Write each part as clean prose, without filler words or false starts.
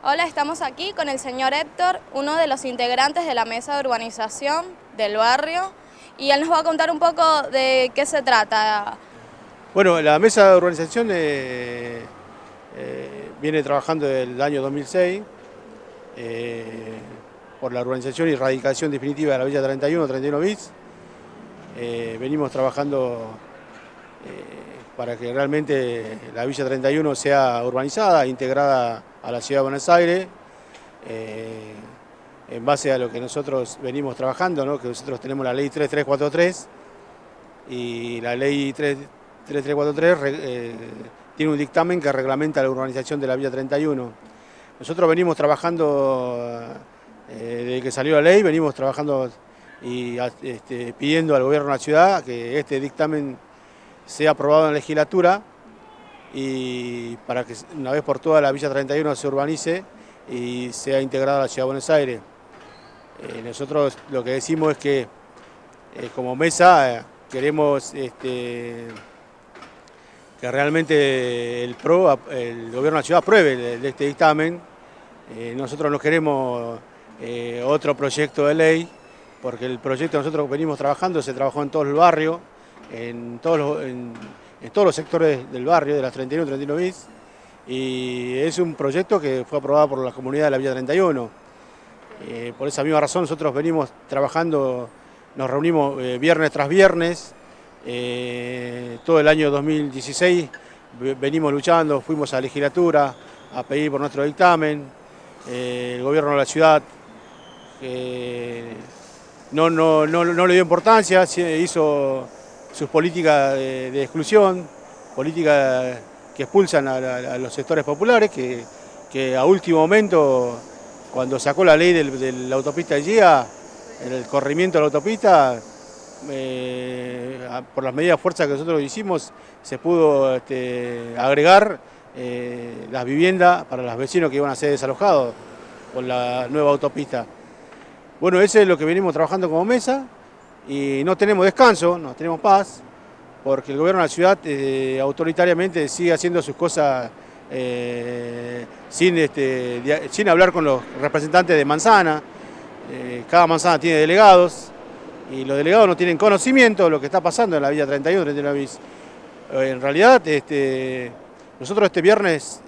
Hola, estamos aquí con el señor Héctor, uno de los integrantes de la mesa de urbanización del barrio, y él nos va a contar un poco de qué se trata. Bueno, la mesa de urbanización viene trabajando desde el año 2006 por la urbanización y erradicación definitiva de la Villa 31 bis. Venimos trabajando para que realmente la Villa 31 sea urbanizada, integrada a la Ciudad de Buenos Aires, en base a lo que nosotros venimos trabajando, ¿no? Que nosotros tenemos la ley 3343 y la ley 3343 tiene un dictamen que reglamenta la urbanización de la Villa 31. Nosotros venimos trabajando, desde que salió la ley, venimos trabajando y pidiendo al gobierno de la ciudad que este dictamen sea aprobado en la legislatura y para que una vez por todas la Villa 31 se urbanice y sea integrada a la Ciudad de Buenos Aires. Nosotros lo que decimos es que como mesa queremos que realmente el gobierno de la ciudad apruebe este dictamen. Nosotros no queremos otro proyecto de ley, porque el proyecto que nosotros venimos trabajando se trabajó en todo el barrio, en todos los sectores del barrio, de las 31 bis, y es un proyecto que fue aprobado por la comunidad de la Villa 31. Por esa misma razón nosotros venimos trabajando, nos reunimos viernes tras viernes, todo el año 2016 venimos luchando, fuimos a la legislatura a pedir por nuestro dictamen, el gobierno de la ciudad no le dio importancia, hizo sus políticas de exclusión, políticas que expulsan a los sectores populares, que a último momento, cuando sacó la ley de la autopista de GIA, en el corrimiento de la autopista, por las medidas de fuerza que nosotros hicimos, se pudo agregar las viviendas para los vecinos que iban a ser desalojados por la nueva autopista. Bueno, eso es lo que venimos trabajando como mesa y no tenemos descanso, no tenemos paz, porque el gobierno de la ciudad autoritariamente sigue haciendo sus cosas sin hablar con los representantes de manzana. Cada manzana tiene delegados y los delegados no tienen conocimiento de lo que está pasando en la Villa 31 bis. En realidad, nosotros el viernes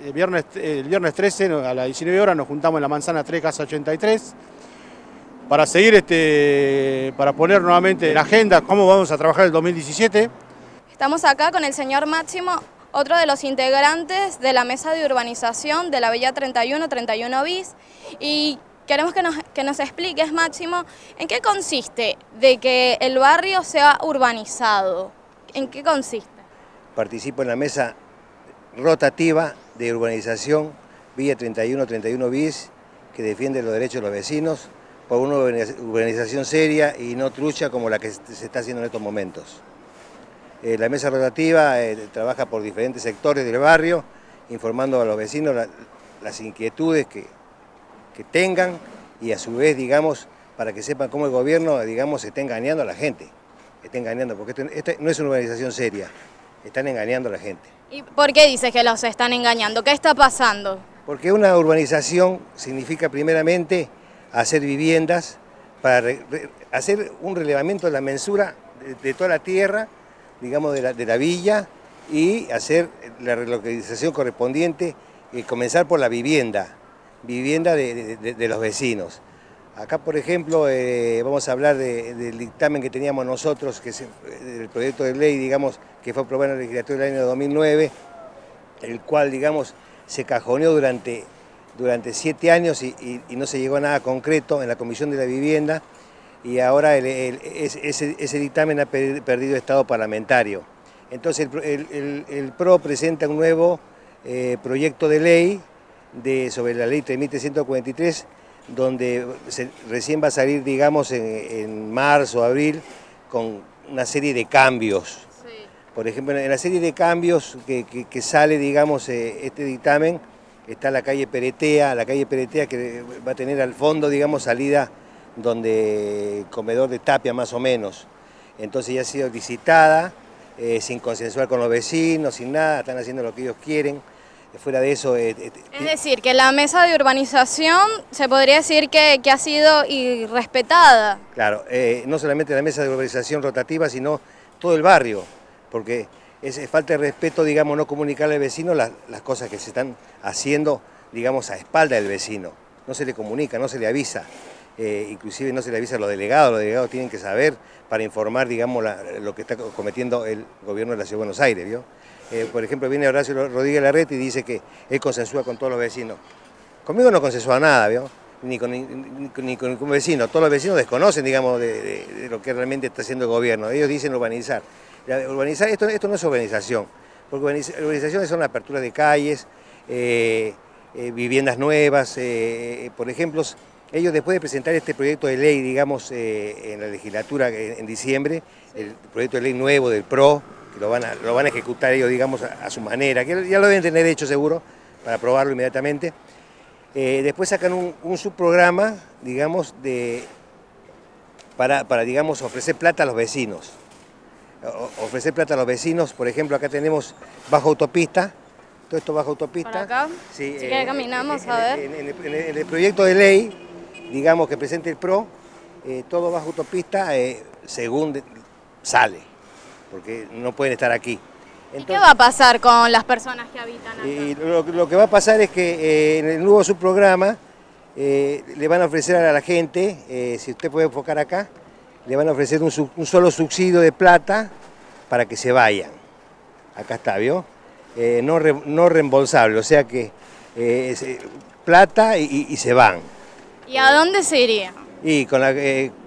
13 a las 19 horas nos juntamos en la manzana 3, casa 83, para seguir, para poner nuevamente en la agenda cómo vamos a trabajar el 2017. Estamos acá con el señor Máximo, otro de los integrantes de la mesa de urbanización de la Villa 31 bis, y queremos que nos expliques, Máximo, en qué consiste de que el barrio sea urbanizado. ¿En qué consiste? Participo en la mesa rotativa de urbanización Villa 31 bis, que defiende los derechos de los vecinos por una urbanización seria y no trucha como la que se está haciendo en estos momentos. La mesa rotativa trabaja por diferentes sectores del barrio, informando a los vecinos las inquietudes que tengan y a su vez, digamos, para que sepan cómo el gobierno, digamos, está engañando a la gente. Está engañando, porque esto no es una urbanización seria, están engañando a la gente. ¿Y por qué dices que los están engañando? ¿Qué está pasando? Porque una urbanización significa primeramente hacer viviendas, para hacer un relevamiento de la mensura de toda la tierra, digamos, de la villa, y hacer la relocalización correspondiente, comenzar por la vivienda de los vecinos. Acá, por ejemplo, vamos a hablar del dictamen que teníamos nosotros, que es el proyecto de ley, digamos, que fue aprobado en la legislatura del año 2009, el cual, digamos, se cajoneó durante 7 años y no se llegó a nada concreto en la Comisión de la Vivienda, y ahora ese dictamen ha perdido estado parlamentario. Entonces el PRO presenta un nuevo proyecto de ley sobre la ley 3343, donde recién va a salir, digamos, en marzo o abril, con una serie de cambios. Sí. Por ejemplo, en la serie de cambios que sale, digamos, este dictamen, está la calle Peretea que va a tener al fondo, digamos, salida donde comedor de Tapia más o menos. Entonces ya ha sido licitada, sin consensuar con los vecinos, sin nada, están haciendo lo que ellos quieren. Fuera de eso... es decir, que la mesa de urbanización se podría decir que ha sido irrespetada. Claro, no solamente la mesa de urbanización rotativa, sino todo el barrio, porque es falta de respeto, digamos, no comunicarle al vecino las cosas que se están haciendo, digamos, a espalda del vecino. No se le comunica, no se le avisa, inclusive no se le avisa a los delegados tienen que saber para informar, digamos, lo que está cometiendo el gobierno de la Ciudad de Buenos Aires, ¿vio? Por ejemplo, viene Horacio Rodríguez Larreta y dice que él consensúa con todos los vecinos. Conmigo no consensúa nada, ¿vio? Ni con un vecino. Todos los vecinos desconocen, digamos, de lo que realmente está haciendo el gobierno. Ellos dicen urbanizar. Urbanizar, esto no es urbanización, porque urbanización son la apertura de calles, viviendas nuevas. Por ejemplo, ellos después de presentar este proyecto de ley, digamos, en la legislatura en diciembre, el proyecto de ley nuevo del PRO, que lo van a ejecutar ellos, digamos, a su manera, que ya lo deben tener hecho seguro, para aprobarlo inmediatamente. Después sacan un subprograma, digamos, para digamos, ofrecer plata a los vecinos. Ofrecer plata a los vecinos, por ejemplo, acá tenemos bajo autopista, todo esto bajo autopista. ¿Por acá? Sí, si que caminamos, a ver. En el proyecto de ley, digamos, que presente el PRO, todo bajo autopista, según sale, porque no pueden estar aquí. Entonces, ¿y qué va a pasar con las personas que habitan acá? Y lo que va a pasar es que en el nuevo subprograma le van a ofrecer a la gente, si usted puede enfocar acá, le van a ofrecer un solo subsidio de plata para que se vayan. Acá está, ¿vio? No reembolsable, o sea que plata y se van. ¿Y a dónde se iría? Y con la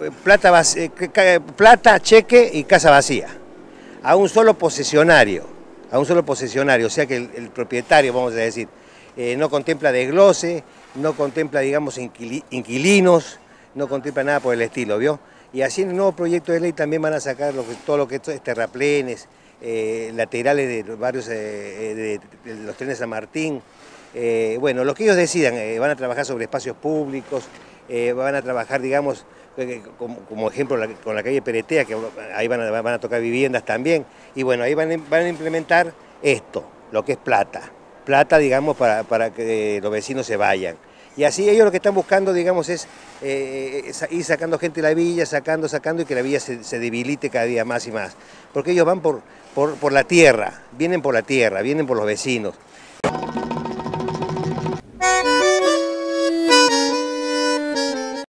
plata, cheque y casa vacía. A un solo posesionario, o sea que el propietario, vamos a decir, no contempla desglose, no contempla, digamos, inquilinos, no contempla nada por el estilo, ¿vio? Y así en el nuevo proyecto de ley también van a sacar todo lo que es terraplenes, laterales de los barrios de los trenes San Martín. Bueno, lo que ellos decidan, van a trabajar sobre espacios públicos, van a trabajar, digamos, como ejemplo con la calle Peretea, que ahí van a tocar viviendas también. Y bueno, ahí van a implementar esto, lo que es plata, digamos, para que los vecinos se vayan. Y así ellos lo que están buscando, digamos, es ir sacando gente de la villa, sacando, y que la villa se debilite cada día más y más. Porque ellos van por la tierra, vienen por la tierra, vienen por los vecinos.